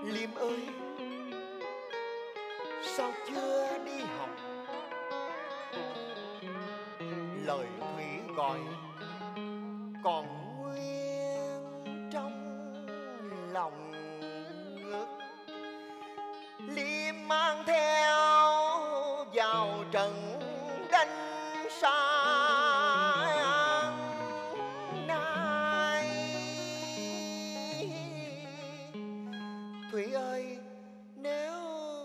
Liêm ơi, sao chưa đi học? Lời Thủy gọi còn nguyên trong lòng ngực. Liêm mang theo vào trận đánh sáng nay. Thủy ơi, nếu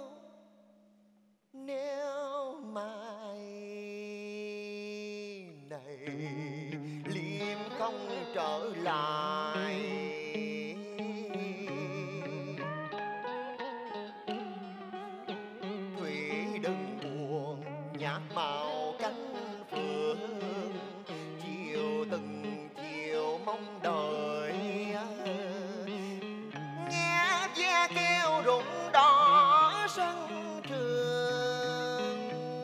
mai này Liêm không trở lại, Thủy đừng buồn nhạt màu cánh phương, chiều từng chiều mong đợi. Nghe ve kêu rụng đỏ sân trường,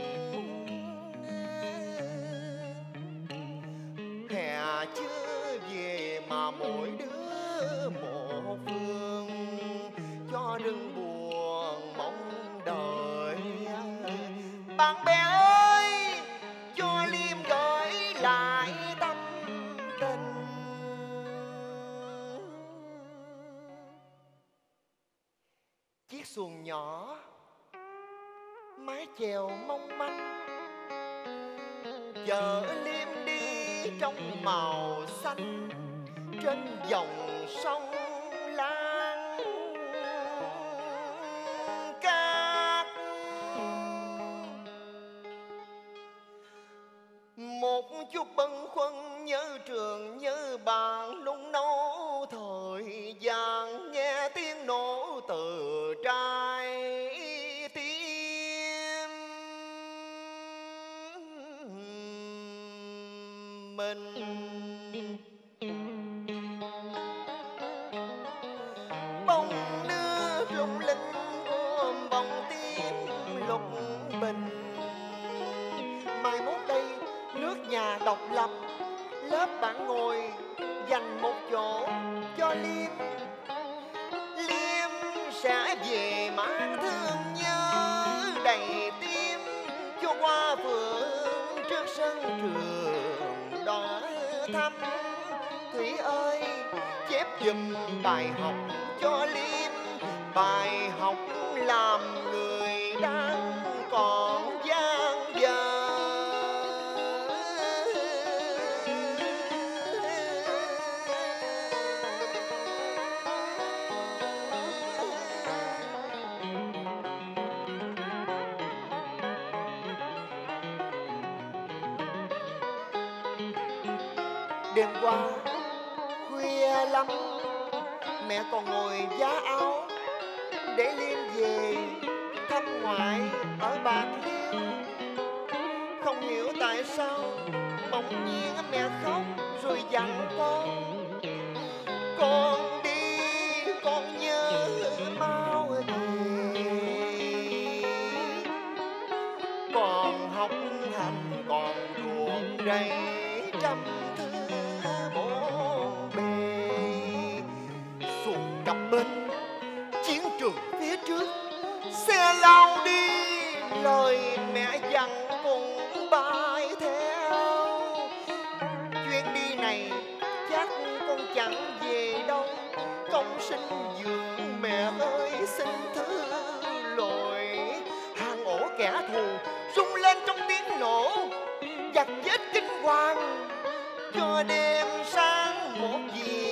hè chưa về mà mỗi đứa một phương, cho đừng buồn mong đợi. Bạn bè ơi, cho Liêm gửi lại tâm tình. Chiếc xuồng nhỏ mái chèo mong manh, chở Liêm đi trong màu xanh trên dòng sông Lan cát. Một chút bâng khuâng nhớ trường nhớ bạn nung nấu thời gian, nghe tiếng nổ từ trái tim mình. Bông nước lung linh ôm bông tím lục bình, mai mốt đây nước nhà độc lập, lớp bạn ngồi dành một chỗ cho Liêm. Liêm sẽ về mang thương nhớ đầy tim, cho qua phượng trước sân trường đỏ thắm. Thủy ơi, chép giùm bài học cho Liêm, bài học làm người đang còn dang dở. Đêm qua khuya lắm, mẹ còn ngồi vá áo để Liêm về thăm ngoại ở Bạc Liêu. Không hiểu tại sao bỗng nhiên mẹ khóc rồi dặn con đi, con nhớ mau về. Còn học hành còn ruộng rầy trăm thứ bộn bề, xuồng cặp bên chiến trường phía trước, xe lao đi lời mẹ dặn cùng bay theo. Chuyến đi này chắc con chẳng về đâu, công sinh dưỡng mẹ ơi xin thứ lỗi. Hang ổ kẻ thù rung lên trong tiếng nổ, giặc giết kinh hoàng cho đêm sáng một gì